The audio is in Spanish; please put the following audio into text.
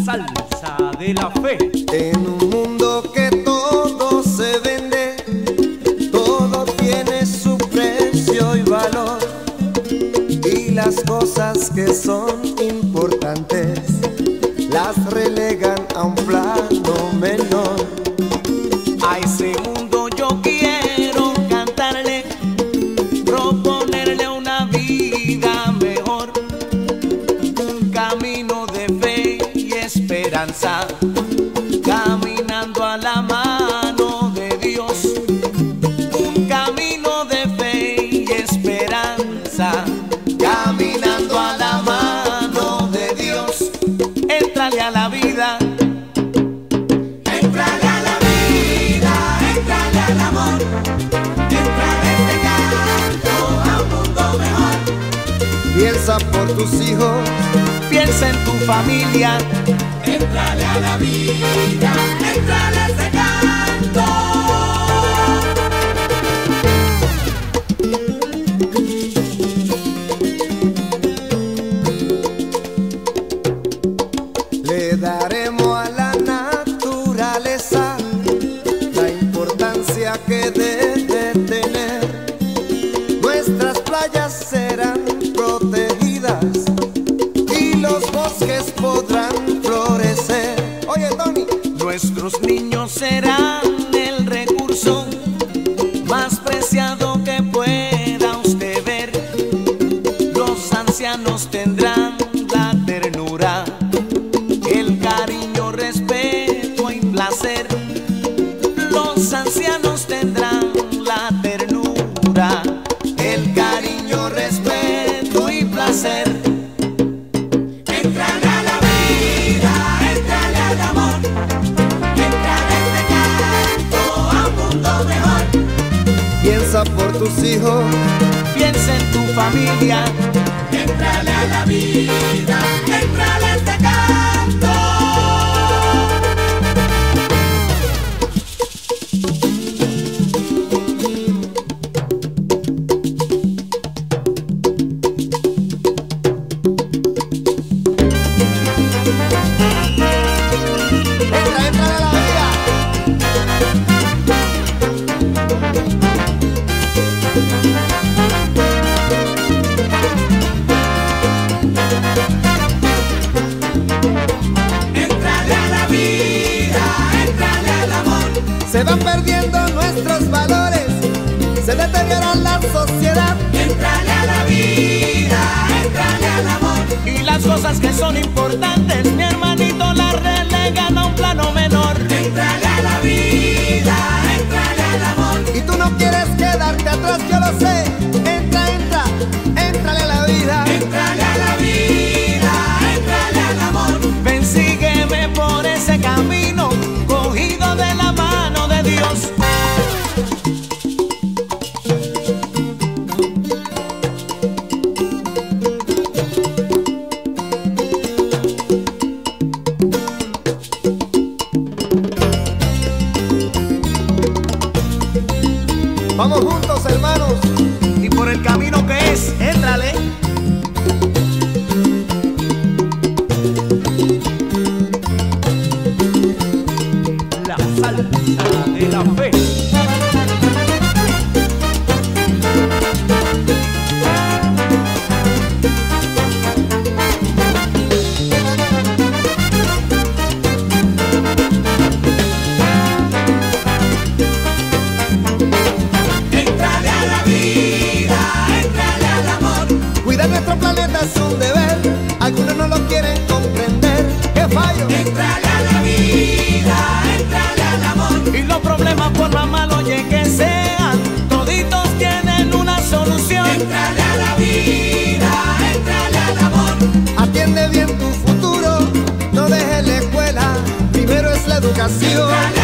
salsa de la fe. En un mundo que todo se vende, todo tiene su precio y valor, y las cosas que son importantes las relegan a un plano menor. A ese mundo yo quiero cantarle, proponerle una vida mejor, un camino de fe y esperanza, caminando a la mano de Dios. Un camino de fe y esperanza, caminando a la mano de Dios. Éntrale a la vida. Entrale a la vida, entrale al amor, entrale este canto a un mundo mejor. Piensa por tus hijos, Piensa en tu familia. Entrale a la vida, entrale a este canto. le daremos a la naturaleza la importancia que debe tener. Nuestras playas serán protegidas y los bosques podrán florecer. Oye, Tony, Nuestros niños serán el recurso más preciado que pueda usted ver. Los ancianos tendrán la ternura, el cariño, respeto y placer. Los ancianos tendrán la ternura, el cariño, respeto y placer. Entrale a la vida, entrale al amor, entrale a este canto a un mundo mejor. piensa por tus hijos, Piensa en tu familia. Entrale a la vida, entrale a este canto. entra a la vida. Entrale a la vida, entrale al amor. Se van perdiendo nuestros valores, se deteriora la sociedad. Entrale a la vida, entrale al amor. Y las cosas que son importantes, mi hermanito, las relegan a un plano menor. Entrale a la vida, entrale al amor. Y tú no quieres quedarte atrás, yo lo sé. Entra, entra, entrale a la vida. Entrale a la vida, entrale al amor. Ven, sígueme por ese camino, cogido de la mano de Dios. Vamos juntos, hermanos. Y por el camino que es, éntrale. La salsa de la fe. Entrale a la vida, entrale al amor. Cuidar nuestro planeta es un deber. Algunos no lo quieren comprender. ¡Qué fallo! Entrale a la vida, entrale al amor. Y los problemas, por más malos que sean, toditos tienen una solución. Entrale a la vida, entrale al amor. Atiende bien tu futuro. No dejes la escuela. Primero es la educación. Entrale